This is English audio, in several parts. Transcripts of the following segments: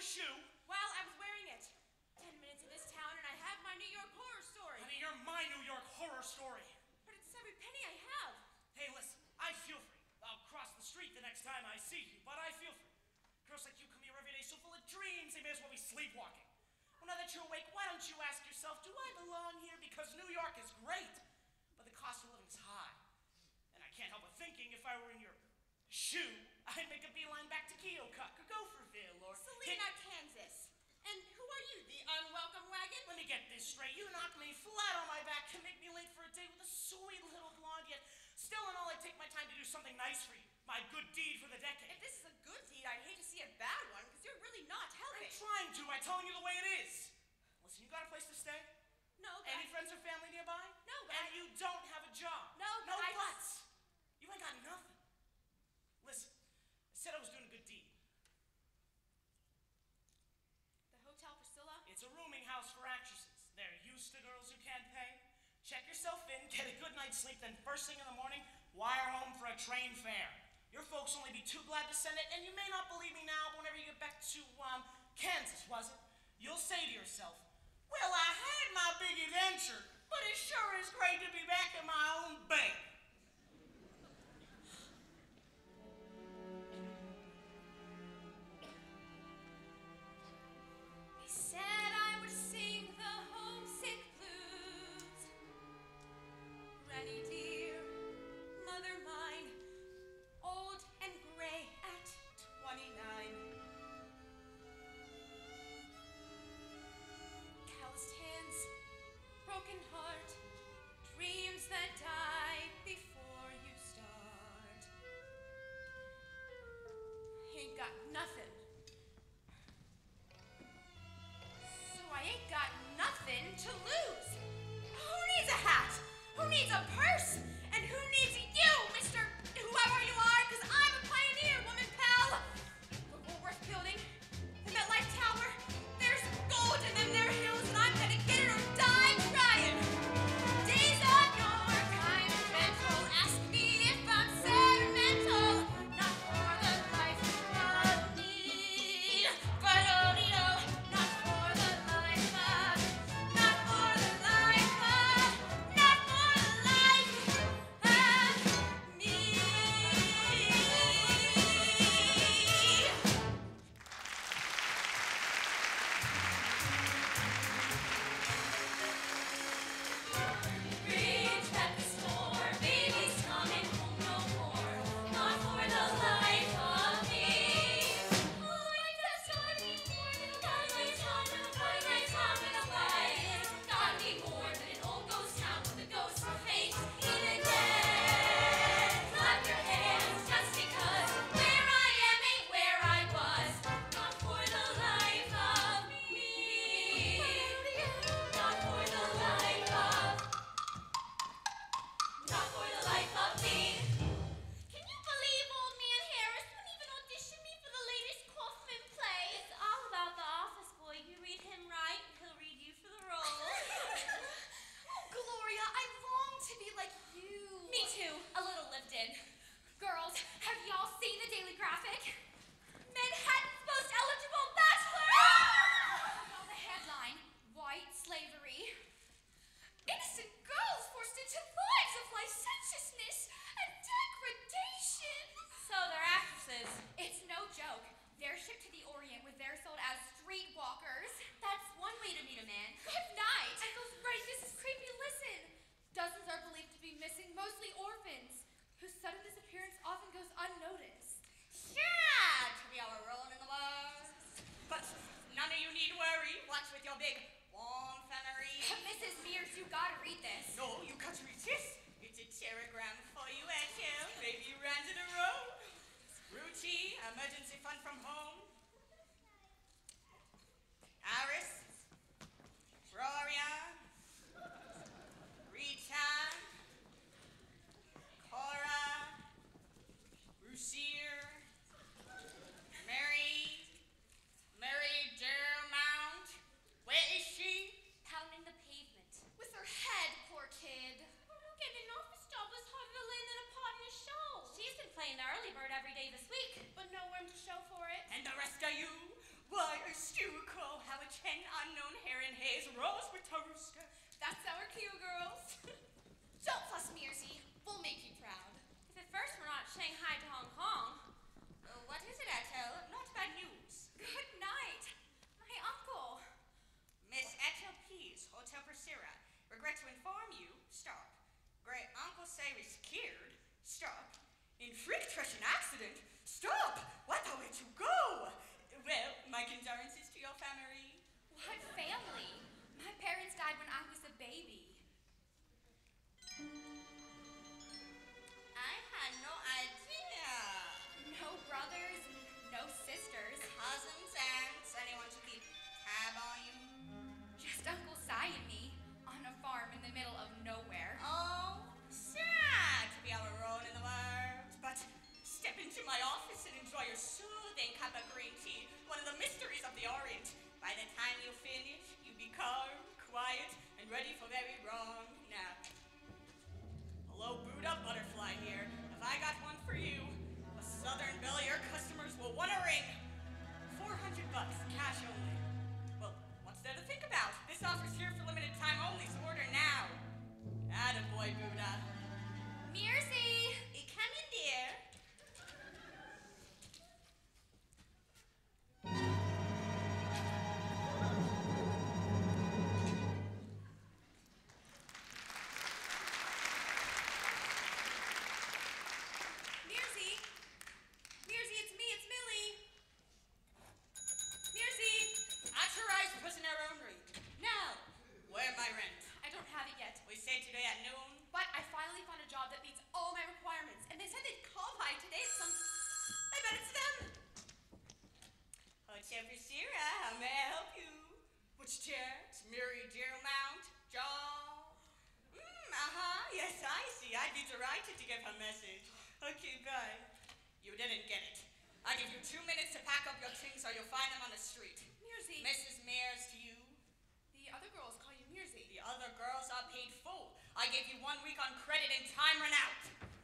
shoe? Well, I was wearing it. 10 minutes in this town and I have my New York horror story. Honey, you're my New York horror story. But it's every penny I have. Hey, listen, I feel for you. I'll cross the street the next time I see you, but I feel for you. Girls like you come here every day so full of dreams, they may as well be sleepwalking. Well, now that you're awake, why don't you ask yourself, do I belong here? Because New York is great, but the cost of living is high. And I can't help but thinking if I were in your shoe, I'd make a beeline back to Keokuk or Gopherville or... Salina, Kansas. And who are you, the unwelcome wagon? Let me get this straight. You knock me flat on my back and make me late for a date with a sweet little blonde, yet still in all I take my time to do something nice for you. My good deed for the decade. If this is a good deed, I'd hate to see a bad one, because you're really not helping. I'm trying to. I'm telling you the way it is. Listen, you got a place to stay? No, but Any friends or family nearby? No, but And you don't have a job? No, but No buts. You ain't got nothing. Listen, I said I was doing a good deed. The Hotel Priscilla? It's a rooming house for actresses. They're used to girls who can't pay. Check yourself in, get a good night's sleep, then first thing in the morning, wire home for a train fare. Your folks will only be too glad to send it, and you may not believe me now, but whenever you get back to, Kansas, was it? You'll say to yourself, well, I had my big adventure, but it sure is great to be back in my own bed. They said I would sing the homesick blues. Granny dear, mother mine, old and gray at 29. Calloused hands, broken heart, dreams that die before you start. Ain't got nothing. So I ain't got nothing to lose. Who needs a hat? Who needs a purse? And who needs you, Mr. Whoever you are? Because I'm a pioneer, woman pal. The Woolworth Building, the MetLife Tower, there's gold in them there hills, and I'm gonna get it or die trying. Days on your kind and gentle, ask me if I'm sentimental. Not for the life of me, but only not for the life of, not for the life of, not for the life of me. Bridge at the store, baby's coming home no more. Not for the life of me. Oh, I just gotta be more than a nice having a life. Gotta be more than an old ghost town with a ghost of hate in a dead. Clap your hands just because where I am ain't where I was. Not for the life of me. Not for the life of. Not for the life of me. Can you believe old man Harris wouldn't even audition me for the latest Kaufman play? It's all about the office boy. You read him right, he'll read you for the role. Oh, Gloria, I long to be like you. Me too, a little lived in. Girls, have y'all seen the Daily Graphic? Manhattan's most eligible bachelor! Oh, the headline, white slavery. Innocent girls forced into lives of licentiousness and degradation. So they're actresses. It's no joke. They're shipped to the Orient where they're sold as streetwalkers. That's one way to meet a man. Good night. I goes, right, this is creepy. Listen. Dozens are believed to be missing, mostly orphans, whose sudden disappearance often goes unnoticed. Yeah, to be our rolling in the bars. But none of you need worry. Watch with your big long family. Mrs. Mears, you gotta read this. No, you got to read this. It's a telegram for you at him. Maybe you ran to the road. Ruchi, emergency fund from home. Iris, Gloria, Rita, Cora, Rusier, Mary Dermount. Where is she? Pounding the pavement. With her head, poor kid. Getting an office job was harder to land than a part in a show. She's been playing the early bird every day this week. But no one to show for it. And the your family? What family? My parents died when I was a baby. I had no idea. No brothers, no sisters. Cousins, aunts, anyone to keep tab on you? Just Uncle Si and me on a farm in the middle of nowhere. Oh, sad to be all alone in the world. But step into my office and enjoy your soothing cup of green tea, one of the mysteries of the Orient. By the time you finish, you be calm, quiet, and ready for very wrong nap. Hello, Buddha Butterfly here. Have I got one for you? A Southern Bel Air customers will want a ring. $400, cash only. Well, what's there to think about? This offer's here for limited time only, so order now. Attaboy, Buddha. Mearsy! Come in, dear. Mearsy! Mearsy, it's me, it's Millie. Mearsy! At your eyes, prisoner only. Now, where my rent? I don't have it yet, We say today at noon. but I finally found a job that meets all my requirements, and they said they'd call by today at some... I bet it's them! Hotel Sierra, how may I help you? Which chair? Mary Deermount? Jaw? Yes, I see. I'd be delighted to give her message. Okay, bye. You didn't get it. I give you 2 minutes to pack up your things or you'll find them on the street. Mearsy. Mrs. Mears to you. The other girls call you Mearsy. The other girls are paid full. I gave you 1 week on credit and time run out.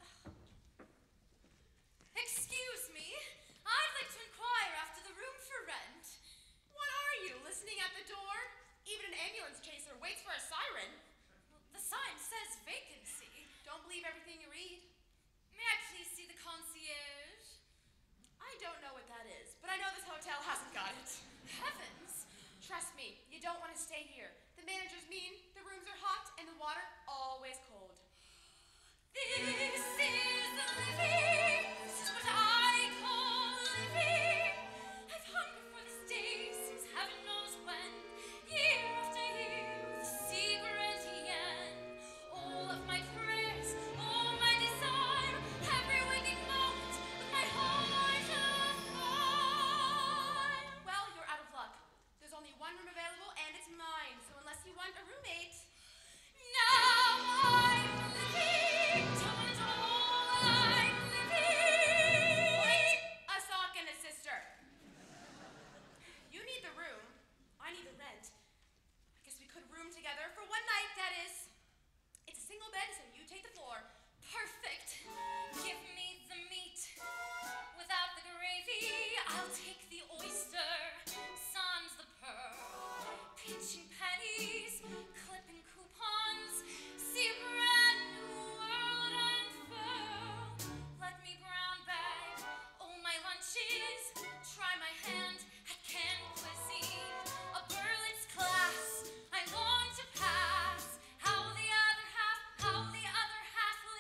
Excuse me, I'd like to inquire after the room for rent. What are you, listening at the door? Even an ambulance chaser waits for a siren. The sign says vacancy. Don't believe everything you read. May I please see the concierge? I don't know what that is, but I know this hotel hasn't got it. Heavens! Trust me, you don't want to stay here. The manager's mean, the rooms are hot, and the water always cold. This is living. This is what I call living. I've hungered for this day since heaven knows when. Year after year, with secret yen. All of my prayers, all my desire, every waking moment with my heart afire. Well, you're out of luck. There's only one room available, and it's mine. So unless you want a roommate, now I'm living. Tell it all, I'm living. Wait, a sock and a sister. You need the room. I need the rent. I guess we could room together for one night, that is. It's a single bed, so you take the floor. Perfect. Give me the meat. Without the gravy, I'll take the oyster. Sans the pearl. Pinching pennies, clipping coupons. See a brand new world unfurl. Let me brown bag all my lunches. Try my hand at canned cuisine. A Berlin's class I long to pass. How the other half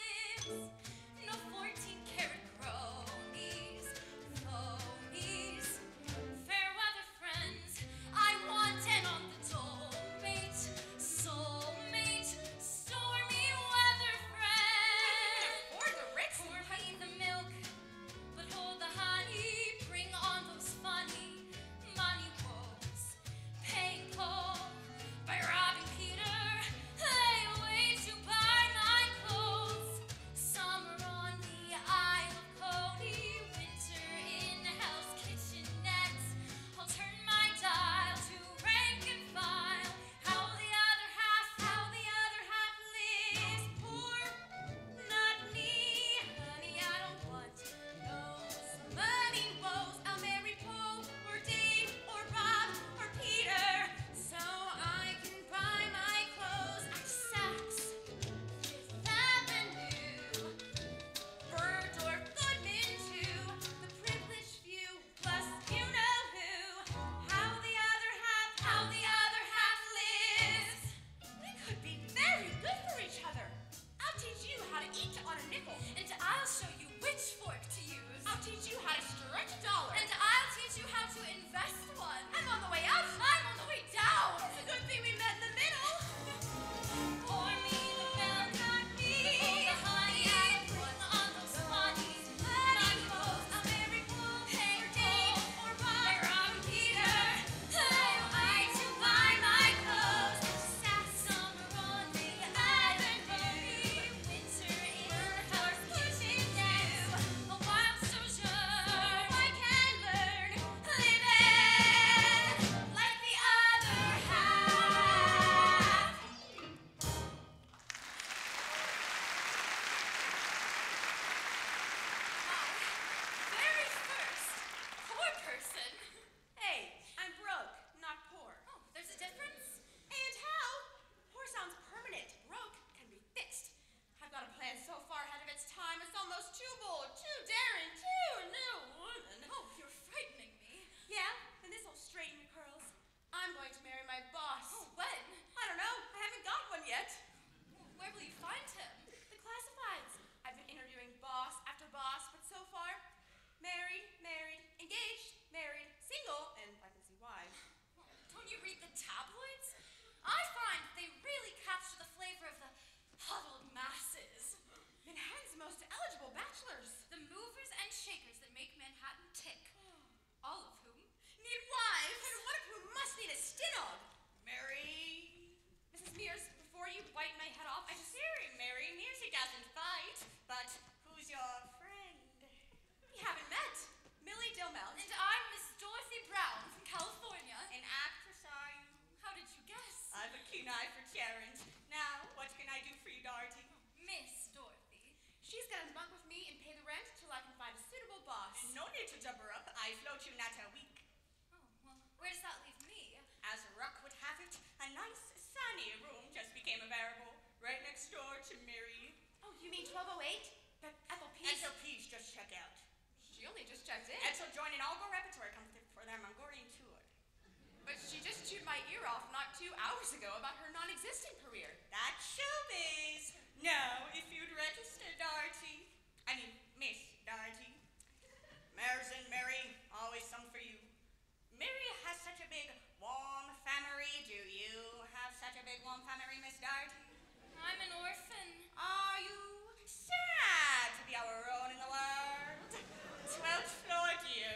I find they really capture the flavor of the huddled masses. Manhattan's most eligible bachelors. The movers and shakers that make Manhattan tick. All of whom need wives. And one of whom must need a stinog. Mary. Mrs. Mears, before you bite my head off, I just... Sorry, Mary. Mearsy doesn't fight. But who's your friend? We haven't met. Millie Dilmelt. And I'm Miss Dorothy Brown from California. An actress, are you? How did you guess? I've a keen eye for Tarrant. Now, what can I do for you, Dorothy? Miss Dorothy. She's gonna bunk with me and pay the rent till I can find a suitable boss. No need to jump her up. I float you not a week. Oh, well, where does that leave me? As luck would have it, a nice, sunny room just became available right next door to Mary. Oh, you mean 1208? But Ethel Pease... Ethel Pease just check out. She only just checked in. Ethel joined an all-go repertory concert for their Mongolian tour. But she just chewed my ear off not 2 hours ago about her non-existent career. That's showbiz. Now, if you'd register, Dorothy. I mean, Miss Dorothy. Mares and Mary, always some for you. Mary has such a big, warm family. Do you have such a big, warm family, Miss Dorothy? I'm an orphan. Are you sad to be our own in the world? 12th floor, dear.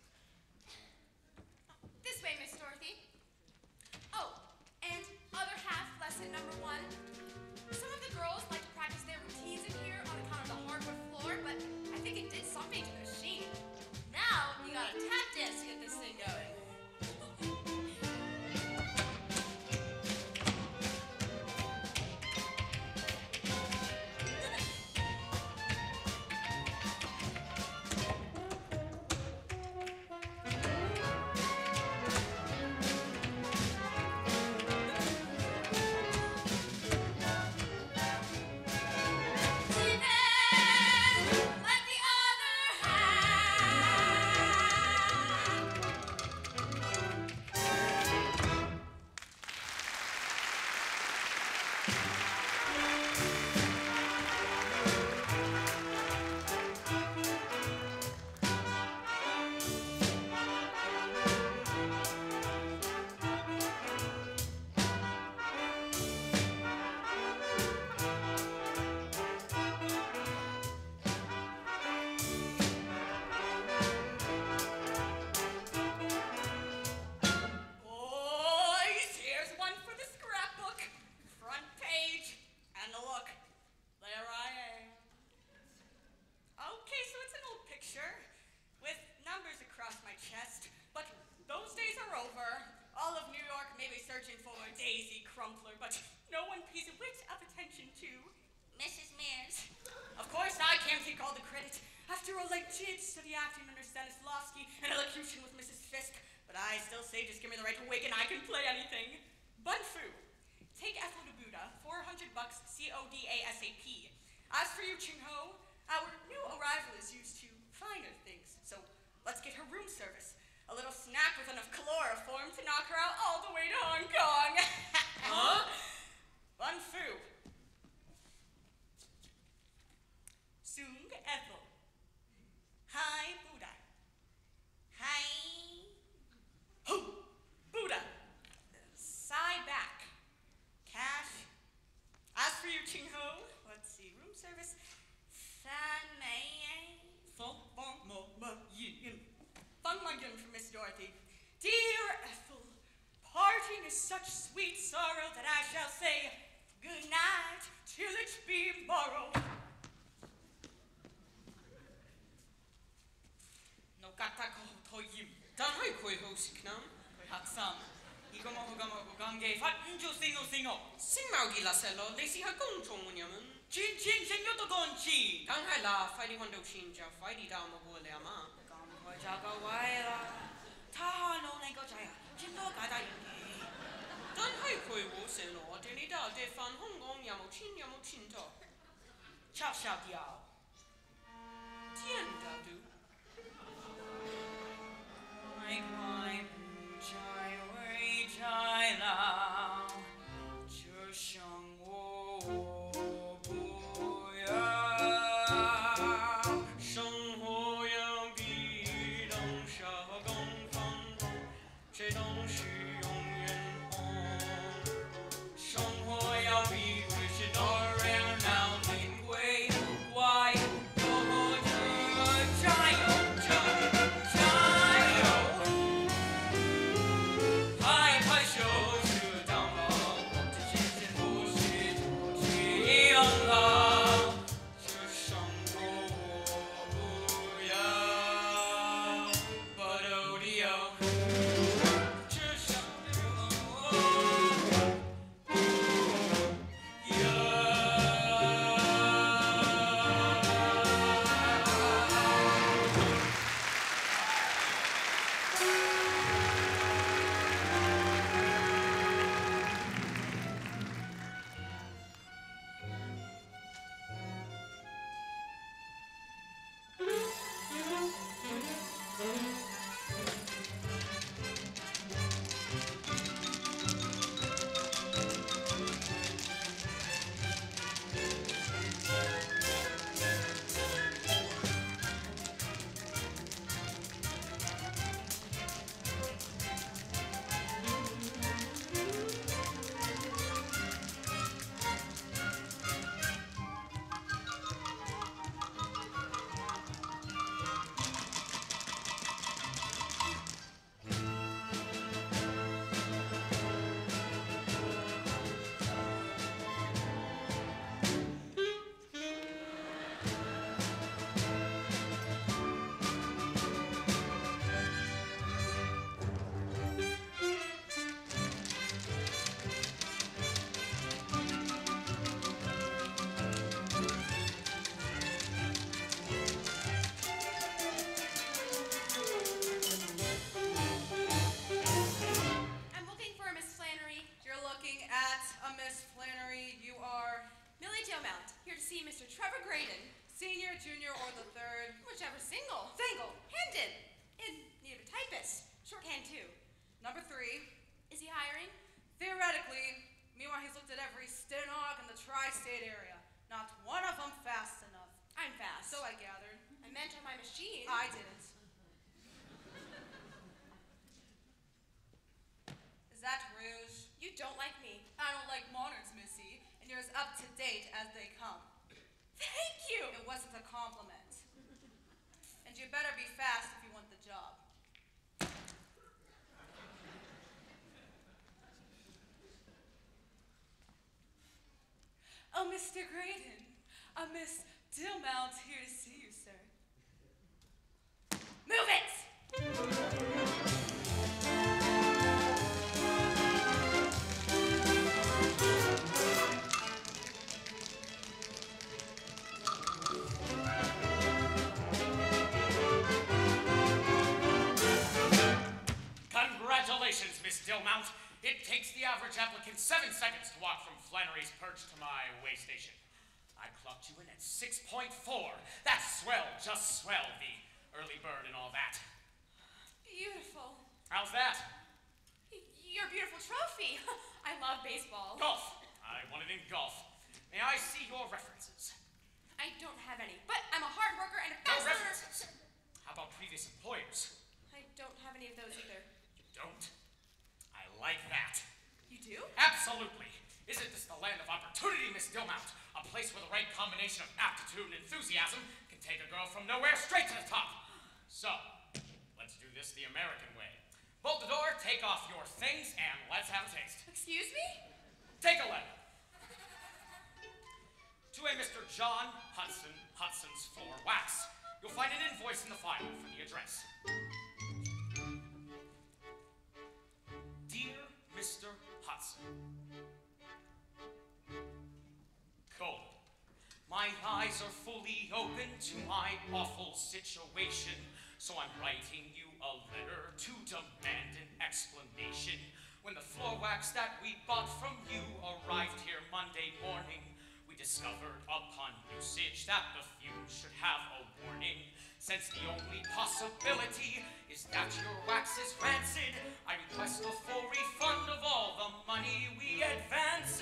This way, Miss Dorothy. Oh, and other half, lesson number 1. Some of the girls like to practice their routines in here on account of the hardwood floor, but I think it did something to the machine. Now, you got a tap dance to get this thing going. Let the other Boys, here's one for the scrapbook. Front page. And look, there I am. Okay, so it's an old picture with numbers across my chest, but those days are over. All of New York may be searching for a Daisy Crumpler, but no one pays a whit of attention to Mrs. Mears. Of course, I can't take all the credit. After all, I did study acting under Stanislavski and elocution with Mrs. Fisk, but I still say just give me the right to wig and I can play anything. Bun Fu. Take Ethel to Buddha, $400, CODASAP. As for you, Ching Ho, our new arrival is used to finer things, so let's get her room service. A little snack with enough chloroform to knock her out all the way to Hong Kong. Huh? Bun Fu. Sung Ethel. Hi, Buddha. Hi. Ho! Buddha. Sigh back. Cash. As for you, Ching Ho, let's see, room service. Fan Mei. Fong Ma Yin. Fong Ma Yin for Miss Dorothy. Dear Ethel, parting is such sweet sorrow that I shall say good night till it be morrow. No katako to yim. Dan hai koi ho siknam. Koi haksam. Igamo hugamo gange fat nju singo. Sing mau gila selo. Lesi ha gong chong munyaman. Chin sing yo to gonchi. Dan hai la fighty wando shinja. Fighty da mo go le ama. Gam ho jaga waira. Ta no ne go jaya. Chin do ga da yin. Dan hai koi wo selo. Deni da de fan hong gong yamo chin to. Cha sha diao. Tien da du. Mai mai chai wei chai lao, zhe sheng wo bu ya, sheng huo yang bi dong sha gong fang dong, 谁东西永远红。 Graydon. Senior, junior, or the third? Whichever single. Single. Handed. In need of a typist. Shorthand too. Number 3. Is he hiring? Theoretically. Meanwhile, he's looked at every Stenock in the tri-state area. Not one of them fast enough. I'm fast. So I gathered. I meant on my machine. I didn't. Is that rouge? You don't like me. I don't like moderns, Missy, and you're as up to date as they come. Thank you. It wasn't a compliment. And you better be fast if you want the job. Oh, Mr. Graydon. Miss Dillmount here to see you, sir. Move it! Congratulations, Miss Dillmount. It takes the average applicant 7 seconds to walk from Flannery's Perch to my way station. I clocked you in at 6.4. That's swell, just swell, the early bird and all that. Beautiful. How's that? Your beautiful trophy. I love baseball. Golf. I won it in golf. May I see your references? I don't have any, but I'm a hard worker and a No fast learner. references. How about previous employers? I don't have any of those either. You don't? I like that. You do? Absolutely. Isn't this the land of opportunity, Miss Dillmount? A place where the right combination of aptitude and enthusiasm can take a girl from nowhere straight to the top. So, let's do this the American way. Bolt the door, take off your things, and let's have a taste. Excuse me? Take a letter. To a Mr. John Hudson, Hudson's Floor Wax. You'll find an invoice in the file for the address. Dear Mr. Hudson. Cold. My eyes are fully open to my awful situation, so I'm writing you a letter to demand an explanation. When the floor wax that we bought from you arrived here Monday morning, we discovered upon usage that the fumes should have a warning. Since the only possibility is that your wax is rancid, I request a full refund of all the money we advanced.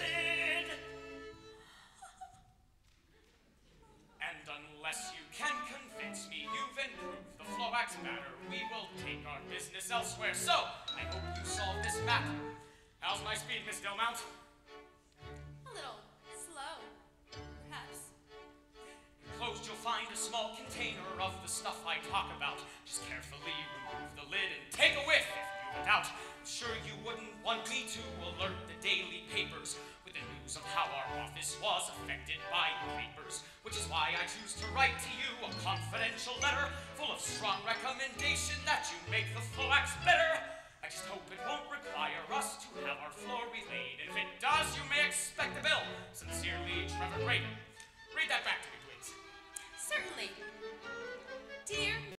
And unless you can convince me you've improved the floor wax matter, we will take our business elsewhere. So, I hope you solve this matter. How's my speed, Miss Dillmount? A little slow, perhaps. Enclosed, you'll find a small container of the stuff I talk about. Just carefully remove the lid and take a whiff if you've a doubt. I'm sure you wouldn't want me to alert the daily papers with the news of how our office was affected by creepers, which is why I choose to write to you a confidential letter full of strong recommendation that you make the floor wax better. I just hope it won't require us to have our floor relaid. And if it does, you may expect a bill. Sincerely, Trevor Graydon. Read that back to me, please. Certainly. Dear